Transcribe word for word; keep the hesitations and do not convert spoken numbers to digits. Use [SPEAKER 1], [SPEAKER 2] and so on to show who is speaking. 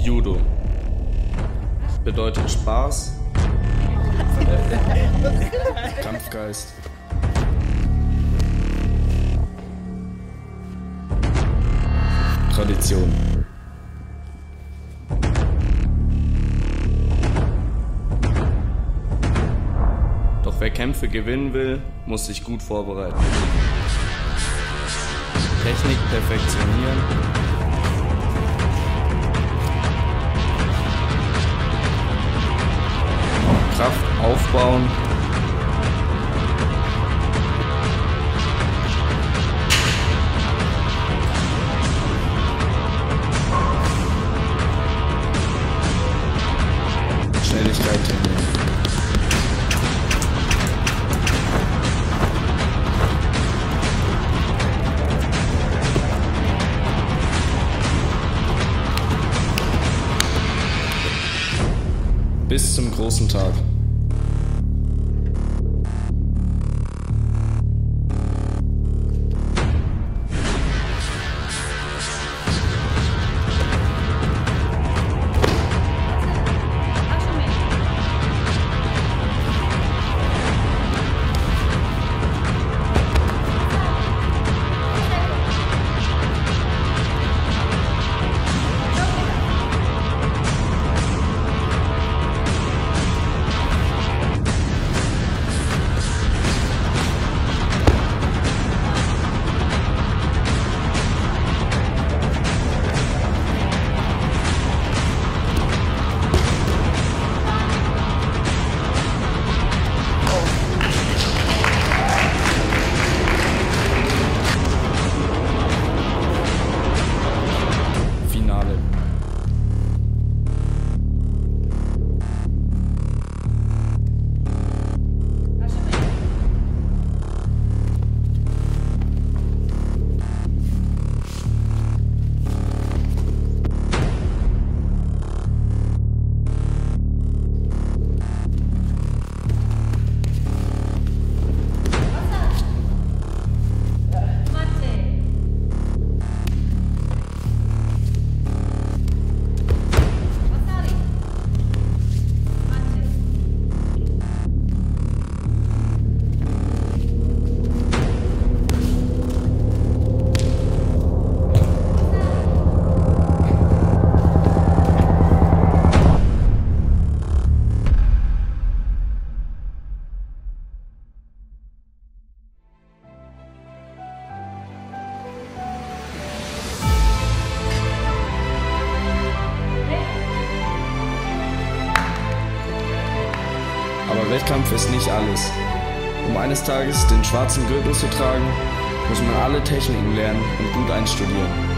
[SPEAKER 1] Judo bedeutet Spaß, Kampfgeist, Tradition. Doch wer Kämpfe gewinnen will, muss sich gut vorbereiten. Technik perfektionieren, Kraft aufbauen, Schnelligkeit trainieren. Bis zum großen Tag. Aber Wettkampf ist nicht alles. Um eines Tages den schwarzen Gürtel zu tragen, muss man alle Techniken lernen und gut einstudieren.